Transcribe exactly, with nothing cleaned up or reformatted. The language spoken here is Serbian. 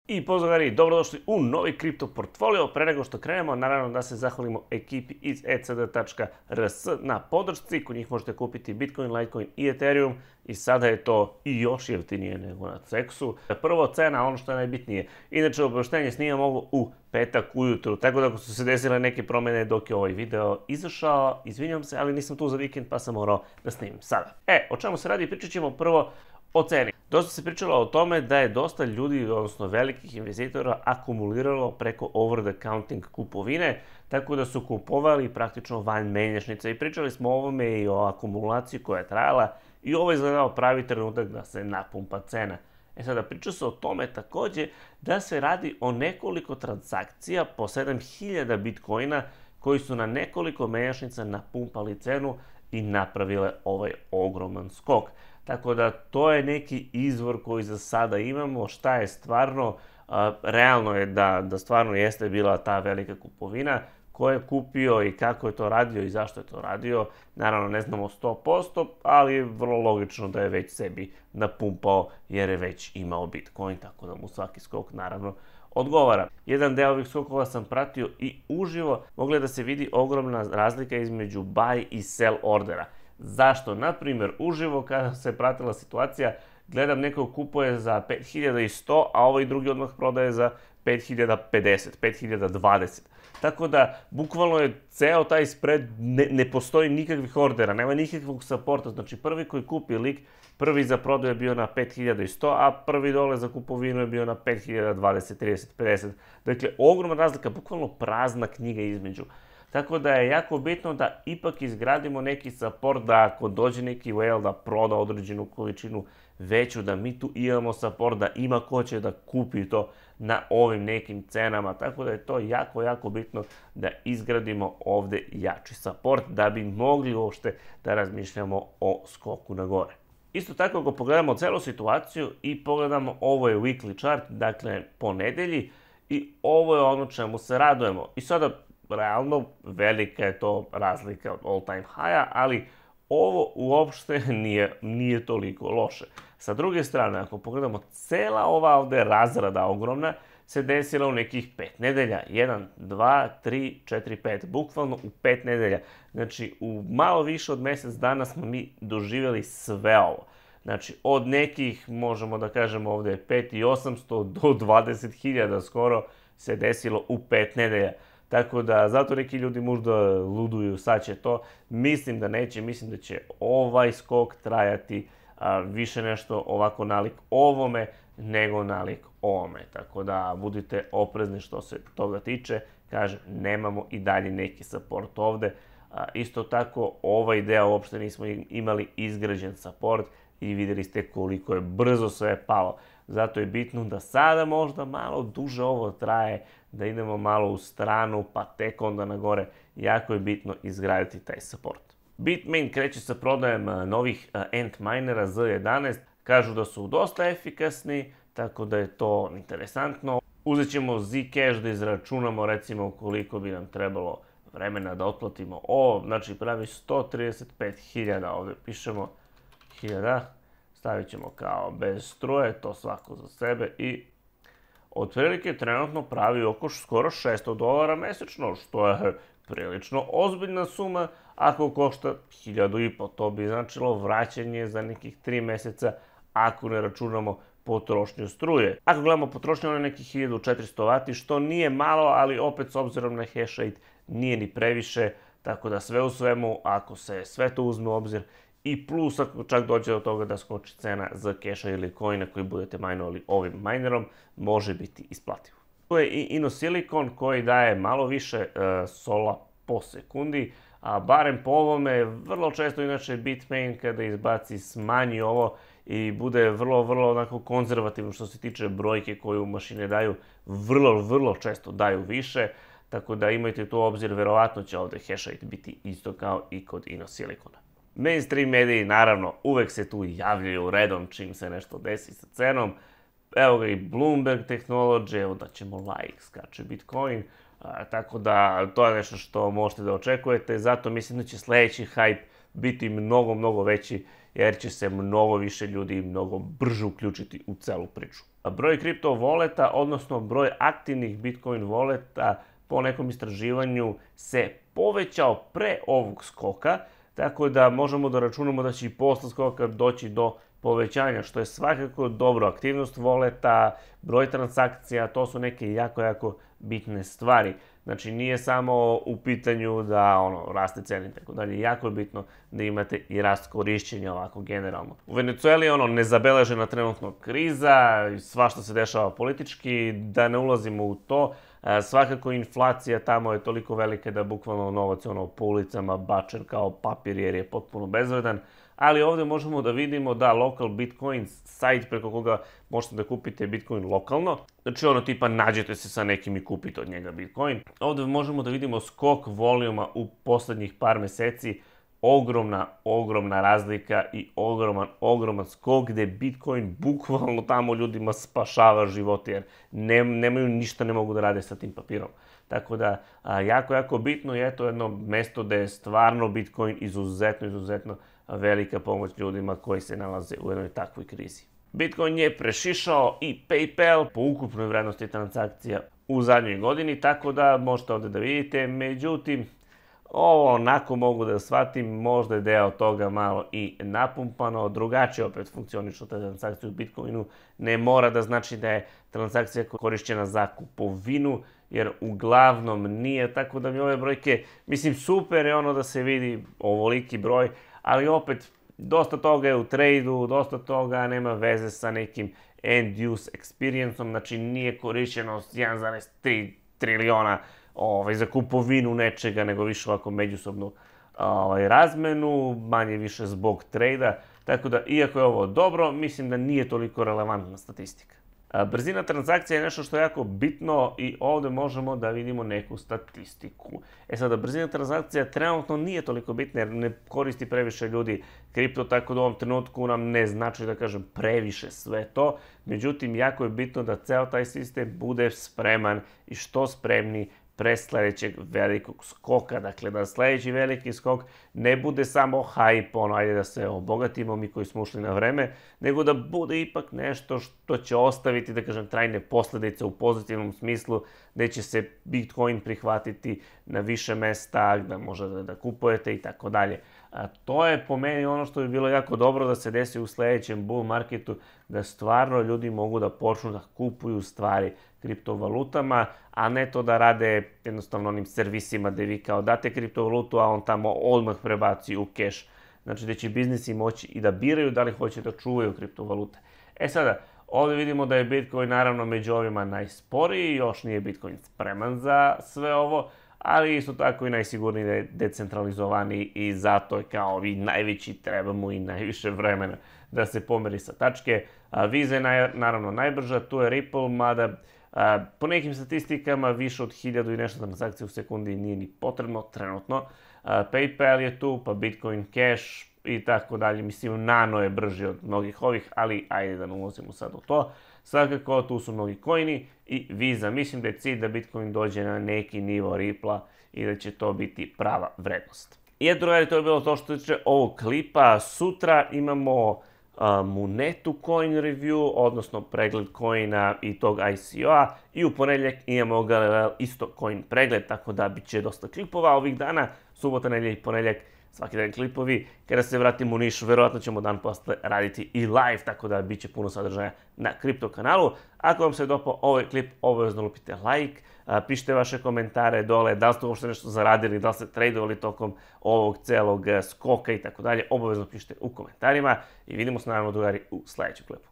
I pozdravljeni, dobrodošli u novi kripto portfolio. Pre nego što krenemo, naravno da se zahvalimo ekipi iz e c d tačka r s na podršci. Kod njih možete kupiti Bitcoin, Litecoin i Ethereum i sada je to i još jeftinije nego na Cexu. Prvo cena, ono što je najbitnije. Inače, obaveštenje snimam ovo u petak ujutru, tako da ako su se desile neke promjene dok je ovaj video izašao, izvinjam se, ali nisam tu za vikend pa sam morao da snimim sada. E, o čemu se radi? Pričat ćemo prvo o ceni. Dosta se pričalo o tome da je dosta ljudi, odnosno velikih investitora, akumuliralo preko over the counting kupovine, tako da su kupovali praktično van menjačnice. I pričali smo o ovome i o akumulaciji koja je trajala i ovo je izgledao pravi trenutak da se napumpa cena. E sada, priča se o tome također da se radi o nekoliko transakcija po sedam hiljada bitcoina koji su na nekoliko menjačnica napumpali cenu i napravile ovaj ogroman skok. Tako da to je neki izvor koji za sada imamo. Šta je stvarno? A, realno je da, da stvarno jeste bila ta velika kupovina. Ko je kupio i kako je to radio i zašto je to radio, naravno ne znamo sto posto, ali je vrlo logično da je već sebi napumpao jer je već imao Bitcoin, tako da mu svaki skok naravno odgovara. Jedan deo ovih skokova sam pratio i uživo, mogla je da se vidi ogromna razlika između buy i sell ordera. Zašto? Naprimjer, uživo kada se pratila situacija, gledam neko kupuje za pet hiljada sto, a ovaj drugi odmah prodaje za pet hiljada pedeset, pet hiljada dvadeset. Tako da, bukvalno je ceo taj spread, ne, ne postoji nikakvih ordera, nema nikakvog supporta. Znači, prvi koji kupi lik, prvi za prodaju je bio na pet hiljada sto, a prvi dole za kupovinu je bio na pet hiljada dvadeset, trideset, pedeset. Dakle, ogromna razlika, bukvalno prazna knjiga između. Tako da je jako bitno da ipak izgradimo neki support, da ako dođe neki whale da proda određenu količinu veću, da mi tu imamo support, da ima ko će da kupi to na ovim nekim cenama. Tako da je to jako, jako bitno da izgradimo ovdje jači support da bi mogli uopšte da razmišljamo o skoku na gore. Isto tako, ako pogledamo celu situaciju i pogledamo, ovo je weekly chart, dakle po nedelji, i ovo je ono čemu se radujemo. I sada, realno, velika je to razlika od all time high-a, ali ovo uopšte nije, nije toliko loše. Sa druge strane, ako pogledamo, cela ova ovdje razrada ogromna se desila u nekih pet nedelja. jedan, dva, tri, četiri, pet. Bukvalno u pet nedelja. Znači, u malo više od mjesec dana smo mi doživjeli sve ovo. Znači, od nekih, možemo da kažemo ovdje, pet hiljada osamsto do dvadeset hiljada skoro se desilo u pet nedelja. Tako da, zato neki ljudi možda luduju, sad će to. Mislim da neće, mislim da će ovaj skok trajati a, više nešto ovako nalik ovome nego nalik ovome. Tako da, budite oprezni što se toga tiče. Kažem, nemamo i dalje neki support ovde. A, isto tako, ovaj deo uopšte nismo imali izgrađen support i vidjeli ste koliko je brzo sve palo. Zato je bitno da sada možda malo duže ovo traje, da idemo malo u stranu, pa tek onda na gore. Jako je bitno izgraditi taj support. Bitmain kreće sa prodajem novih Antminera Z jedanaest. Kažu da su dosta efikasni, tako da je to interesantno. Uzet ćemo Zcash da izračunamo recimo koliko bi nam trebalo vremena da otplatimo ovo. Znači pravi sto trideset pet hiljada, ovdje pišemo hiljada. Stavit ćemo kao bez struje, to svako za sebe i otprilike trenutno pravi oko skoro šesto dolara mesečno, što je prilično ozbiljna suma. Ako košta hiljadu i po, to bi značilo vraćanje za nekih tri mjeseca ako ne računamo potrošnju struje. Ako gledamo potrošnju, ono je nekih hiljadu četiristo vati, što nije malo, ali opet s obzirom na hash rate nije ni previše, tako da sve u svemu, ako se sve to uzme u obzir, i plus ako čak dođe do toga da skoči cena za keša ili coina koji budete minovali ovim minerom, može biti isplativo. Tu je i Inosilicon koji daje malo više uh, sola po sekundi, a barem po ovome vrlo često inače Bitmain kada izbaci smanji ovo i bude vrlo, vrlo onako konzervativno što se tiče brojke koje u mašine daju, vrlo, vrlo često daju više, tako da imajte tu obzir, verovatno će ovdje hash rate biti isto kao i kod Inosilicona. Mainstream mediji, naravno, uvek se tu javljaju redom čim se nešto desi sa cenom. Evo ga i Bloomberg Technology, evo da ćemo like, skače Bitcoin. A, tako da, to je nešto što možete da očekujete. Zato mislim da će sljedeći hype biti mnogo, mnogo veći jer će se mnogo više ljudi mnogo brže uključiti u celu priču. A broj kripto voleta, odnosno broj aktivnih Bitcoin voleta po nekom istraživanju se povećao pre ovog skoka, tako da možemo da računamo da će i posle skoka doći do povećanja, što je svakako dobro. Aktivnost voleta, broj transakcija, to su neke jako, jako bitne stvari. Znači, nije samo u pitanju da ono, raste cena i tako dalje. Jako je bitno da imate i rast korišćenja ovako generalno. U Venecueli je ono nezabeležena trenutno kriza, svašta se dešava politički, da ne ulazimo u to. Svakako inflacija tamo je toliko velika da bukvalno novac ono, po ulicama bačen kao papir jer je potpuno bezvredan. Ali ovde možemo da vidimo da Local Bitcoins, sajt preko koga možete da kupite Bitcoin lokalno, znači ono tipa nađete se sa nekim i kupite od njega Bitcoin. Ovde možemo da vidimo skok volijuma u poslednjih par meseci, ogromna, ogromna razlika i ogroman, ogroman skok gde Bitcoin bukvalno tamo ljudima spašava živote jer ne, nemaju ništa, ne mogu da rade sa tim papirom. Tako da, a, jako, jako bitno je to jedno mesto gde je stvarno Bitcoin izuzetno, izuzetno velika pomoć ljudima koji se nalaze u jednoj takvoj krizi. Bitcoin je prešišao i PayPal po ukupnoj vrednosti transakcija u zadnjoj godini, tako da možete ovde da vidite. Međutim, ovo onako mogu da shvatim, možda je deo toga malo i napumpano, drugačije opet funkcionišu te transakcije u Bitcoinu. Ne mora da znači da je transakcija korišćena za kupovinu, jer uglavnom nije, tako da mi ove brojke, mislim super je ono da se vidi ovoliki broj, ali opet dosta toga je u trejdu, dosta toga nema veze sa nekim end-use experience-om, znači nije korišćeno jedan zarez tri triliona ovaj, za kupovinu nečega, nego više ovako međusobnu ovaj, razmenu, manje više zbog trejda, tako da iako je ovo dobro, mislim da nije toliko relevantna statistika. Brzina transakcija je nešto što je jako bitno i ovde možemo da vidimo neku statistiku. E sada, brzina transakcija trenutno nije toliko bitna jer ne koristi previše ljudi kripto, tako da u ovom trenutku nam ne znači da kažem previše sve to. Međutim, jako je bitno da ceo taj sistem bude spreman i što spremni pre sledećeg velikog skoka. Dakle, da sledeći veliki skok ne bude samo hype, ono, ajde da se obogatimo mi koji smo ušli na vreme, nego da bude ipak nešto što će ostaviti, da kažem, trajne posledice u pozitivnom smislu, gde će se Bitcoin prihvatiti na više mesta, da možete da kupujete i tako dalje. To je po meni ono što bi bilo jako dobro da se desi u sledećem bull marketu, da stvarno ljudi mogu da počnu da kupuju stvari kriptovalutama, a ne to da rade jednostavno onim servisima gde vi kao date kriptovalutu, a on tamo odmah prebaci u keš. Znači da će biznisi moći i da biraju da li hoće da čuvaju kriptovalute. E sada, ovde vidimo da je Bitcoin naravno među ovima najsporiji, još nije Bitcoin spreman za sve ovo, ali isto tako i najsigurniji da je decentralizovaniji i zato je kao ovi najveći treba mu i najviše vremena da se pomeri sa tačke. Visa je naravno najbrža, tu je Ripple, mada a, po nekim statistikama više od hiljadu i nešto transakcija u sekundi nije ni potrebno trenutno. A, PayPal je tu, pa Bitcoin Cash i tako dalje. Mislim, Nano je brži od mnogih ovih, ali ajde da ne ulazimo sad u to. Svakako, tu su mnogi coini i Visa. Mislim da je cilj da Bitcoin dođe na neki nivo Ripple-a i da će to biti prava vrednost. I eto, drugari, to je bilo to što se tiče ovog klipa. Sutra imamo Monetu Coin Review, odnosno pregled coina i tog I C O-a i u ponedjeljak imamo Galileo isto coin pregled, tako da bit će dosta klipova ovih dana, subota, nedelja i ponedjeljak, svaki dan klipovi. Kada se vratimo u Niš, verovatno ćemo dan posle raditi i live, tako da bit će puno sadržaja na kripto kanalu. Ako vam se dopao ovaj klip, obavezno lupite like, pišite vaše komentare dole, da li ste uopšte nešto zaradili, da li ste tradovali tokom ovog celog skoka i tako dalje, obavezno pišite u komentarima i vidimo se naravno, drugari, u sledećem klipu.